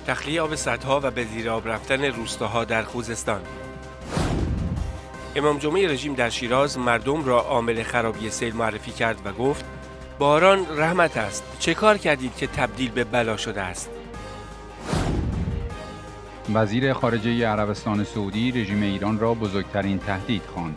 تخلیه آب سدها و به زیر آب رفتن روستاها در خوزستان. امام جمعه رژیم در شیراز مردم را عامل خرابی سیل معرفی کرد و گفت باران رحمت است. چه کار کردید که تبدیل به بلا شده است؟ وزیر خارجه عربستان سعودی رژیم ایران را بزرگترین تهدید خواند.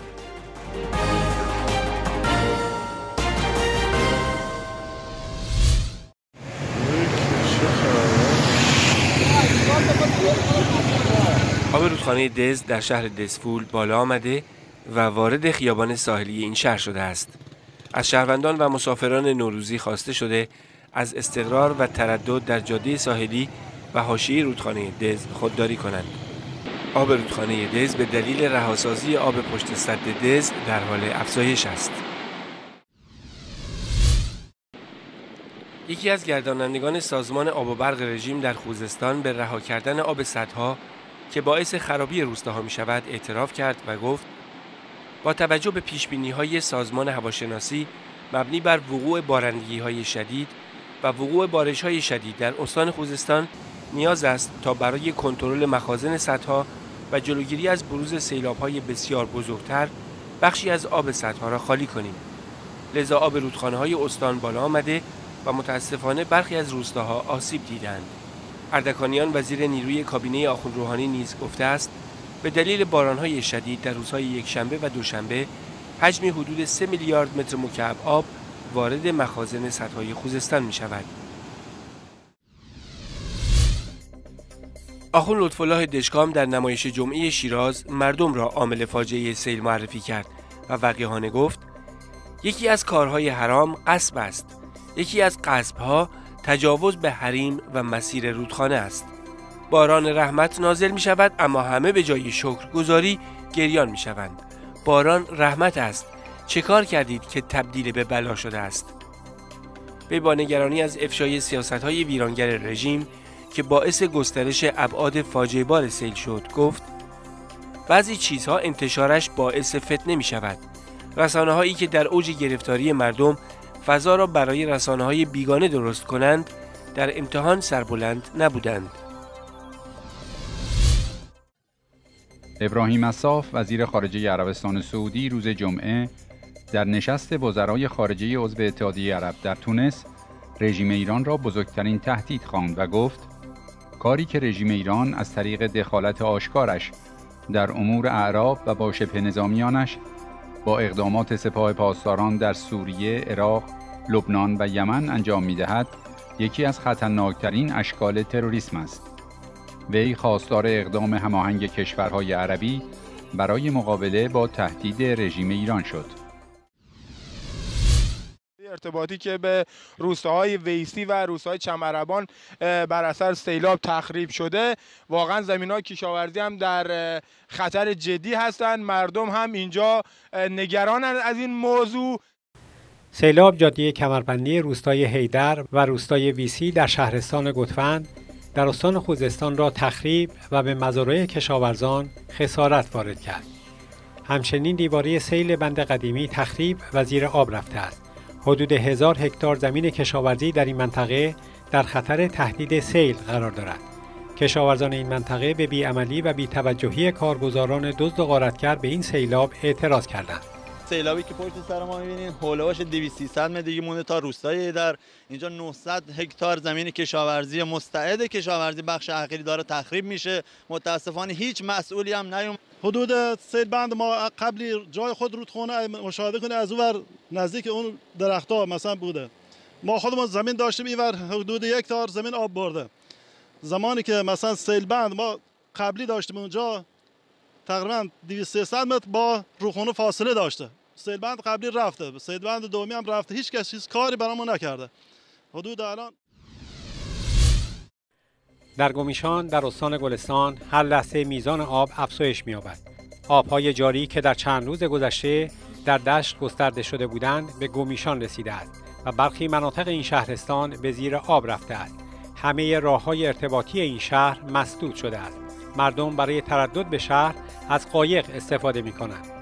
آب رودخانه دز در شهر دزفول بالا آمده و وارد خیابان ساحلی این شهر شده است. از شهروندان و مسافران نوروزی خواسته شده از استقرار و تردد در جاده ساحلی و حاشیه رودخانه دز خودداری کنند. آب رودخانه دز به دلیل رهاسازی آب پشت سد دز در حال افزایش است. یکی از گردانندگان سازمان آب و برق رژیم در خوزستان به رها کردن آب سدها که باعث خرابی روستاها می شود اعتراف کرد و گفت با توجه به پیشبینی‌های سازمان هواشناسی مبنی بر وقوع بارندگی‌های شدید و وقوع بارش‌های شدید در استان خوزستان نیاز است تا برای کنترل مخازن سدها و جلوگیری از بروز سیلاب‌های بسیار بزرگتر بخشی از آب سدها را خالی کنیم. لذا آب رودخانه‌های استان بالا آمده و متاسفانه برخی از روستاها آسیب دیدند. اردکانیان وزیر نیروی کابینه آخوند روحانی نیز گفته است به دلیل باران‌های شدید در روزهای یکشنبه و دوشنبه حجمی حدود 3 میلیارد متر مکعب آب وارد مخازن سدهای خوزستان می‌شود. آخوند لطف‌الله دشکام در نمایش جمعه شیراز مردم را عامل فاجعه سیل معرفی کرد و وقیحانه گفت یکی از کارهای حرام غصب است. یکی از غصب‌ها تجاوز به حریم و مسیر رودخانه است. باران رحمت نازل می شود اما همه به جای شکرگزاری گریان می شوند. باران رحمت است. چه کار کردید که تبدیل به بلا شده است؟ وی با نگرانی از افشای سیاست‌های ویرانگر رژیم که باعث گسترش ابعاد فاجعه بار سیل شد گفت بعضی چیزها انتشارش باعث فتنه می شود. رسانه‌هایی که در اوج گرفتاری مردم فضا را برای رسانه‌های بیگانه درست کنند در امتحان سربلند نبودند. ابراهیم اصاف وزیر خارجه عربستان سعودی روز جمعه در نشست وزرای خارجه عضو اتحادیه عرب در تونس رژیم ایران را بزرگترین تهدید خواند و گفت کاری که رژیم ایران از طریق دخالت آشکارش در امور اعراب و با شبه نظامیانش با اقدامات سپاه پاسداران در سوریه، عراق، لبنان و یمن انجام می‌دهد، یکی از خطرناکترین اشکال تروریسم است. وی خواستار اقدام هماهنگ کشورهای عربی برای مقابله با تهدید رژیم ایران شد. ارتباطی که به روستاهای ویسی و روستاهای چمربان بر اثر سیلاب تخریب شده، واقعا زمین‌های کشاورزی هم در خطر جدی هستند. مردم هم اینجا نگرانند از این موضوع. سیلاب جاده کمربندی روستای حیدر و روستای ویسی در شهرستان گوتفند در استان خوزستان را تخریب و به مزارع کشاورزان خسارت وارد کرد. همچنین دیواره سیل بند قدیمی تخریب و زیر آب رفته است. حدود 1000 هکتار زمین کشاورزی در این منطقه در خطر تهدید سیل قرار دارد. کشاورزان این منطقه به بیعملی و بی‌توجهی کارگزاران دزد و غارتگر به این سیلاب اعتراض کردند. سیلابی که پشت سر ما می‌بینید هولوش 200-300 متر دیگه مونده تا روستای در اینجا 900 هکتار زمین کشاورزی مستعد کشاورزی بخش اخیری داره تخریب میشه. متاسفانه هیچ مسئولی هم نیومد. حدود سیل بند ما قبلی جای خود رودخانه مشاهده کنید از اونور نزدیک اون درخت‌ها مثلا بوده. ما خودمون زمین داشتیم اینور حدود 1 هکتار زمین آب برده. زمانی که مثلا سیل بند ما قبلی داشتیم اونجا تقریبا 200-300 متر با رودخانه فاصله داشته. سیل بند قبلی رفته، سیل بند دومی هم رفته، هیچ کس هیچ کاری برامون نکرده. حدود الان در گمیشان در استان گلستان هر لحظه میزان آب افزایش می‌یابد. آب‌های جاری که در چند روز گذشته در دشت گسترده شده بودند به گمیشان رسیده است و برخی مناطق این شهرستان به زیر آب رفته است. همه راه‌های ارتباطی این شهر مسدود شده است. مردم برای تردد به شهر از قایق استفاده می‌کنند.